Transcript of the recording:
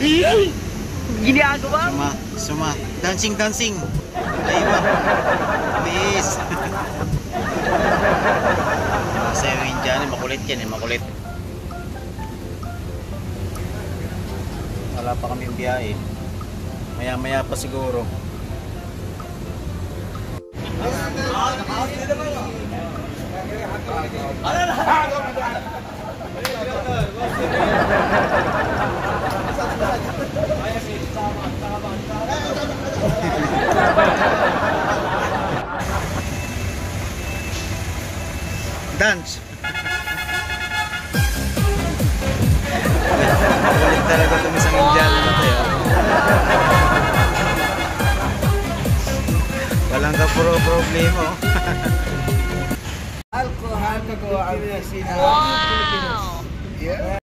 Ginagawa mo? Suma. Dancing. Ayun ba? Please. Masaya yung Indian. Makulit yan eh. Makulit. Wala pa kaming biyahe. Maya pa siguro. Dance. Balik talaga itong isang Indiano na tayo. Walang problema. Alcohol kagawa ang Wow!